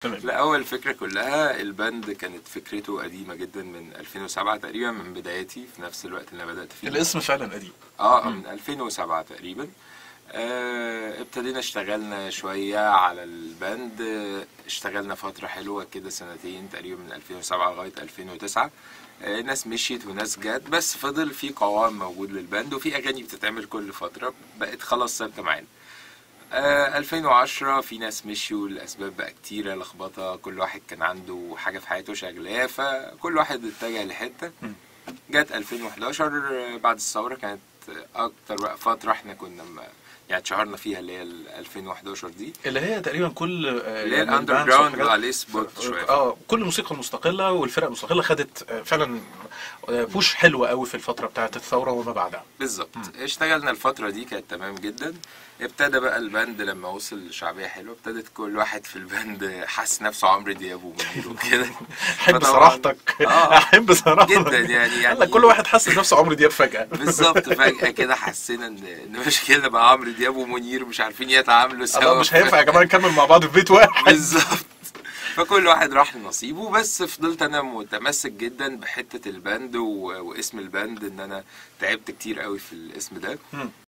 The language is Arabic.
تمام. لا، اول فكره كلها الباند كانت فكرته قديمه جدا من 2007 تقريبا، من بداياتي في نفس الوقت اللي انا بدات فيه. الاسم فعلا قديم. من 2007 تقريبا. ابتدينا اشتغلنا شويه على الباند. اشتغلنا فتره حلوه كده، سنتين تقريبا، من 2007 لغايه 2009. ناس مشيت وناس جت، بس فضل في قوام موجود للباند، وفي اغاني بتتعمل كل فتره بقت خلاص ثابته معانا. 2010 في ناس مشيوا لأسباب بقى كتيرة لخبطة، كل واحد كان عنده حاجة في حياته شغلاه، فكل واحد اتجه لحتة. جت 2011 بعد الثورة، كانت أكتر بقى فترة احنا كنا يعني اتشهرنا فيها، اللي هي 2011 دي، اللي هي تقريبا كل اللي هي الاندر جراوند عليه سبوت شوية. كل الموسيقى المستقلة والفرق المستقلة خدت فعلا بوش حلوة قوي في الفترة بتاعة الثورة وما بعدها. بالظبط. اشتغلنا الفترة دي كانت تمام جدا. ابتدى بقى الباند لما وصل لشعبية حلوة، ابتدت كل واحد في الباند حس نفسه عمرو دياب ومنير وكده. احب صراحتك. احب صراحتك جدا يعني كل واحد حس نفسه عمرو دياب فجأة. بالظبط، فجأة كده حسينا ان مشكلة بقى عمرو دياب ومنير مش عارفين يتعاملوا سوا. مش هينفع يا جماعة نكمل مع بعض في بيت واحد. بالظبط. فكل واحد راح لنصيبه، بس فضلت انا متمسك جدا بحتة الباند واسم الباند، ان انا تعبت كتير قوي في الاسم ده.